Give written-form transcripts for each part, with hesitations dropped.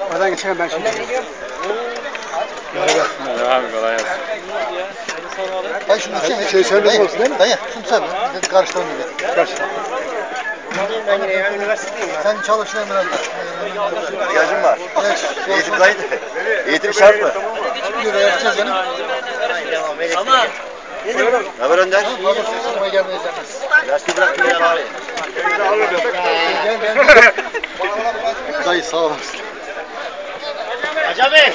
Oradan geçelim ben şimdi. Hadi abi kolay gelsin. Dayı şunu açayım. Sen bizim olsun değil mi? Dayı şunu sen karıştıralım bir de. Karıştıralım. Ben yine ya üniversitedeyim ya. Sen çalışıyorsun biraz da. İhtiyacım var. Evet. Eğitim kaydı. Eğitim şart mı? Bir de yapacağız canım. Ama. Ne haber Önder? Ama gelmeyiz demez. Lastik bıraktım ya abi. Gel. Dayı sağ olasın. Hacı abi.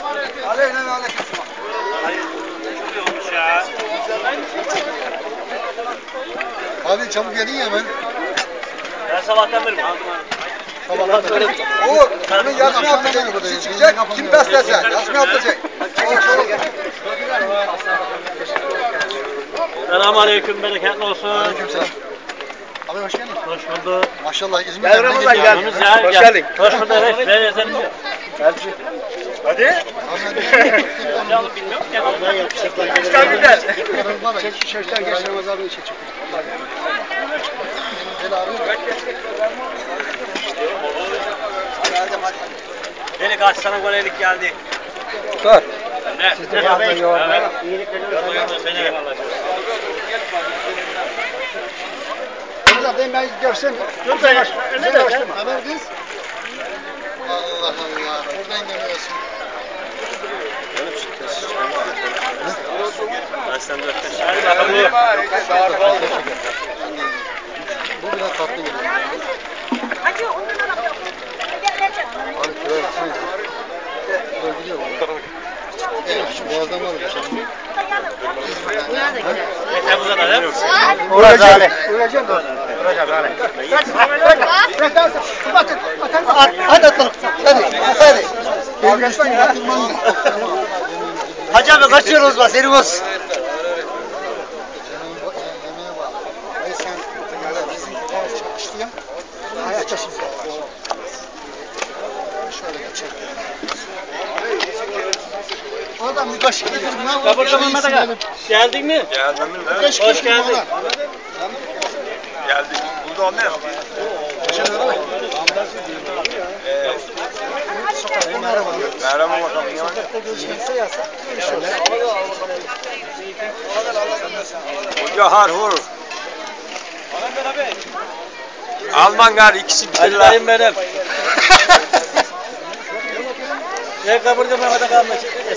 Abi çabuk gelin ya ben. Ben sabahtan beri Sabahlar sonra. Oğuz, bunun yarısını yapacak. Kim çıkacak, kim beslese. Yarısını yapacak. Selamünaleyküm, bereketli olsun. Aleykümselam. Abi hoş geldin. Hoş bulduk. Maşallah İzmir'den Ramazan gel. gel. Hoş geldin. Hoş bulduk. Evet, ben ezelim. Hadi. Canım bilmiyorum ki. Çıkar bir de. Çek şeşler geç Ramazan abi çek. Gel abi. Beni Galatasaray'a golelik geldi. Dur. Ne? Siz de fazla yorma. Seni. Ramazan ben görsem. Dur da Sen karıştırma. Haber kız. Allah Allah. Oradan geliyorsun. Hadi bakalım. Bu biraz tatlı geliyor. Hadi ondan alalım. Abi köye baksana. Böyle gidiyor bu. Evet şu boğazdan var bir şey. Yeter bu kadar değil mi? Uğrayacağım. Uğrayacağım da. Hadi atalım. Hadi. Arkadaşlar ya. Hacı abi kaçıyoruz bak senin olsun. Yemeğe bak. Hayır sen bizim çalıştı ya. Hayat taşısın. Şöyle geçelim. Oradan bir kaşık getir. Ne var? Geldin mi? Geldim mi? Hoş geldin. Geldik. Burada o ne? Merhaba bakalım. Hoca harhur. Alman gar ikisi Hadi bitirler. dayım benim. Ne kaburga Mehmet'e kalmış.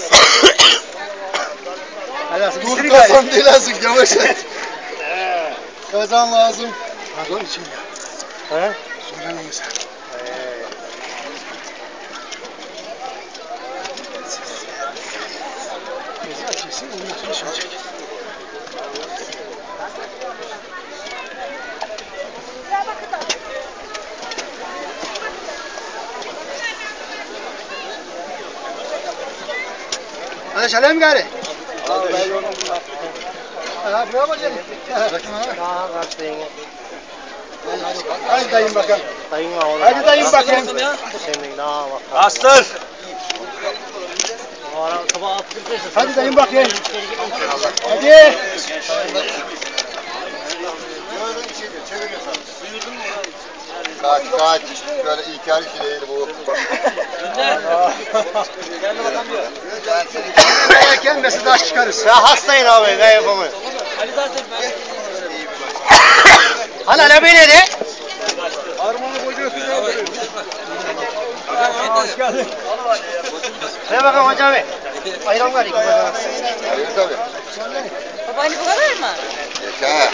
Dur kazan değil lazım. Yavaş et. Kazan lazım. Kazan için ya. He? Söylemem sen. Bizi açıyorsun. Ondan sonra şunu çek. Hadi şalem gari. Ha buraya bak canım. Daha kaçtın. Hadi dayım bakalım. Dayın var oğlum. Hadi dayım bakalım. Senin daha bak. Bastır. Sabah 6.45. Hadi dayım bakayım. Hadi. Kaç. Böyle ilkel işi değil bu. Buraya gelmesin taş çıkarız. Ya hastayım abi ben yapamıyorum. Hala ne böyle de? Harmanı boyuyorsun ya. Hoş geldin. Şuraya bakalım hacı abi. Ayran var iki bacana. Hayır tabii. Babaanne bu kadar mı? Yeter.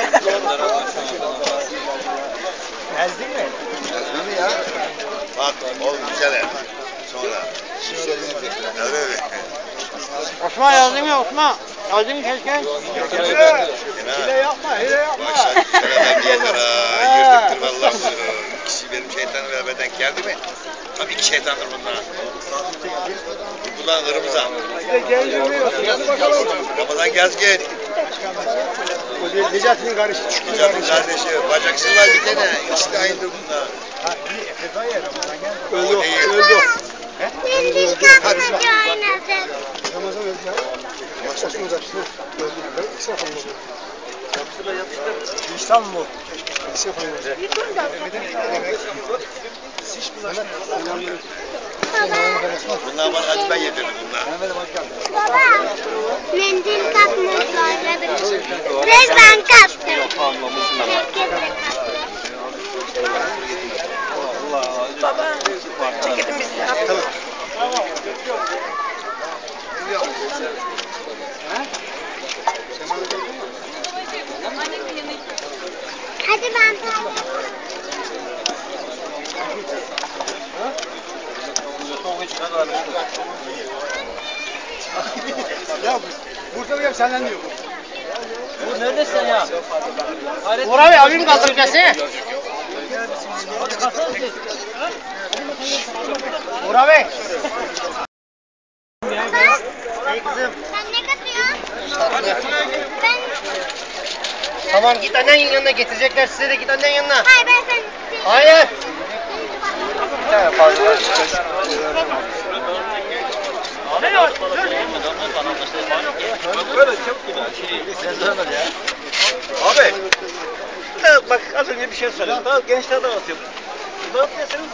Ezdin mi? Yazmıyor mu ya? Bak oğlum güzel ev. Sonra. Evet. Osman yazdın mı Osman? Yazdın mı keşke? Hile yapma, hile yapma. Şöyle bir yerler ha. Yürüdüktür vallahi. İkisi benim şeytanım ve beden geldi mi? Tabii ki şeytandır bunlar. Bunlar kırmızı. Hadi bakalım. Kapıdan gez git. O Necati'nin karısı. Canım kardeşi. Bacaksızlar bir tane. İkisi de aynıdır bunlar. Öldü. Değil. Öldü. Hadi. Ramazan öldü ya. Osman da öldü. Ben ikisi yapalım. İstanbul. İkisi yapalım. Bunlar bana acı ben yedirdim bunlar. Baba, mendil kapmışlar. Ben kaptım. Baba. Çekelim biz de. Tamam. Hadi ben Ya burada mı senden diyor. Bu neredesin ya? Oraya abim kaldıracak seni. Uğur Bey. Sen ne katıyorsun? Ben... Tamam git annenin yanına getirecekler size de git annenin yanına. Hayır ben sen... Hayır. Bir tane fazla var. Böyle çok güzel. Abi. Bak az önce bir şey söyledim. Daha gençler de atıyor. Ne yapıyorsunuz?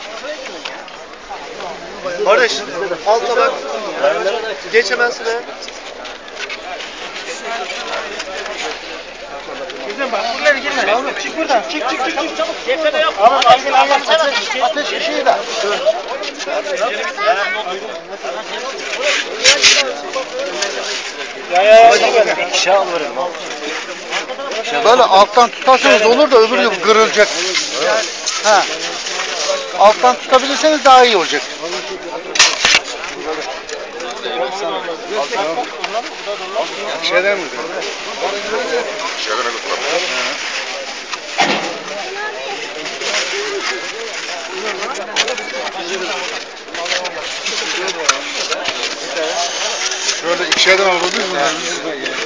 Barış, alta bak. Geç hemen sıraya. Güzel bak buralara girme. Çık buradan. Çık. Çabuk. Cephede yap. Ateş ışığı da. Böyle alttan tutarsanız olur da öbür yıl kırılacak. Ha. Alttan tutabilirseniz daha iyi olacak. Şeyden mi? Şöyle ikişerden alabilir miyiz?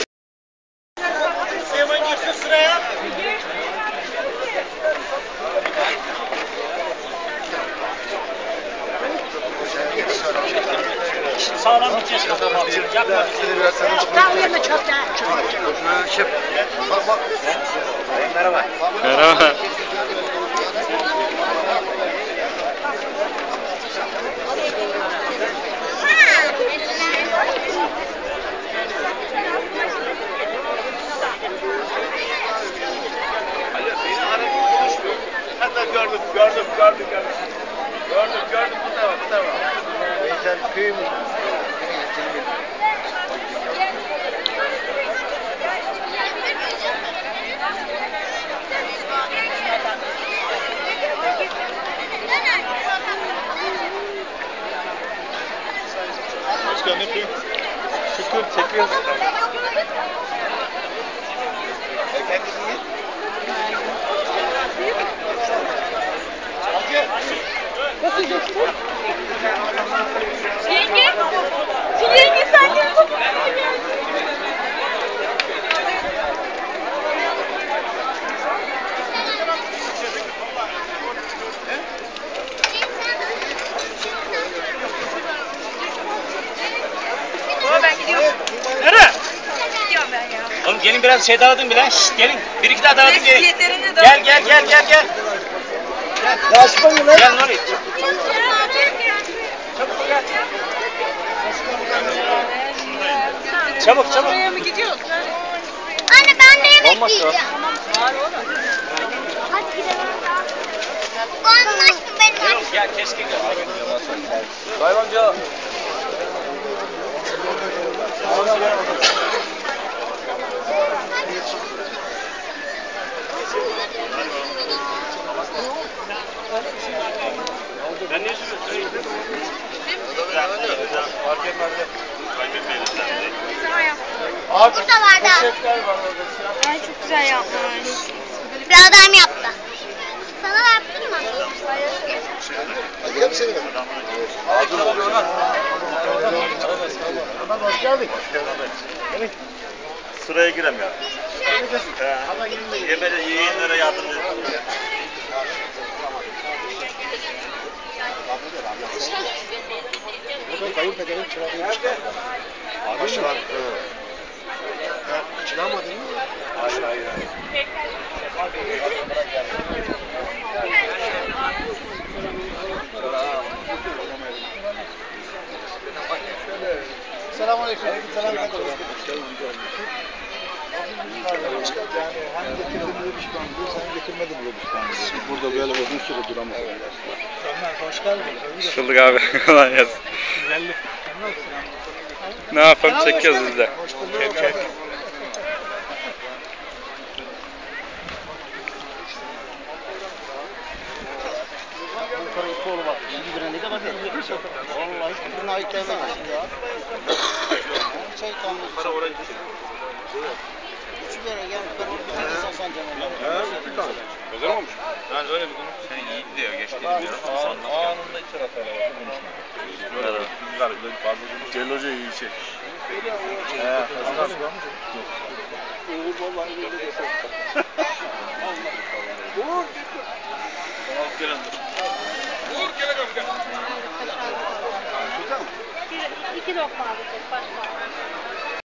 Süleyman girsin sıraya. Sağlam bir kes bakalım abi. Yapma bizi. Tam yerine çöpte. Bak. Merhaba. Merhaba. Gördüm. Bu tarafa. Sen köy mü? Başkanım yapayım. Çekiyoruz. Yenge. Yenge sen de. Baba ben gidiyorum. Nereye? Gidiyorum ben ya. Oğlum gelin biraz şey dağıtın bile. Şşt gelin. Bir iki daha dağıtın gelin. Yeterince de. Gel. Yaşmayın lan. Gel Nuri. Çabuk. Oraya mı gidiyoruz? Anne ben de yemek yiyeceğim. Hadi gidelim. Anlaştım benim. Gel keşke gel. Hayvanca. Ben ne sürüyorsun? Fark etmez. Burada var da. Ay çok güzel yapmış. Bir adam yaptı. Sana da yaptın mı? Hadi gel seni. Hoş geldin. Sıraya giremiyor. Yemeğe yeğenlere yardım edin. Kayınpederin çırağıymış. Maşallah. Kıçılamadın mı? Selamünaleyküm. Selam. Yani hem getirdim diye pişman diyor, sen getirmedin diye pişman diyor. Burada böyle uzun süre duramaz. Ömer hoş geldin. Hoş bulduk abi. Kolay gelsin. Güzellik. Ne yapalım, çekiyoruz biz de. Hoş bulduk. Kolu bak. Şimdi bir ne kadar bir şey. Vallahi hiçbirine ait gelmez ya. Şey kalmış. Para oraya gidiyor. Üçü bir yere gelmiş. Ben orada bir tane sasan canım. Bir tane. Güzel olmuş. Yani öyle bir konu. Sen iyi diyor, geçti diyor. Anında iki tarafı var. Celil Hoca iyi şey. Uğur vallahi böyle desek. İki lokma alacak başka.